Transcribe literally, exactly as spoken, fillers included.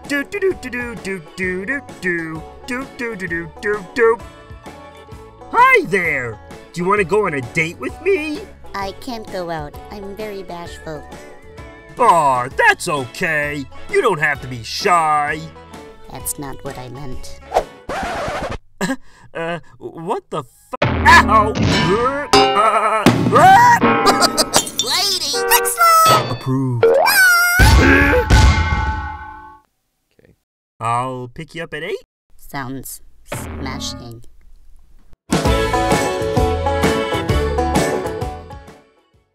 do do do do do do do do do do do do do do. Hi there! Do you want to go on a date with me? I can't go out. I'm very bashful. Aw, that's okay. You don't have to be shy. That's not what I meant. uh, what the f- Ow! Uh, uh, Lady! Excellent! Approved. Okay. I'll pick you up at eight. Sounds smashing.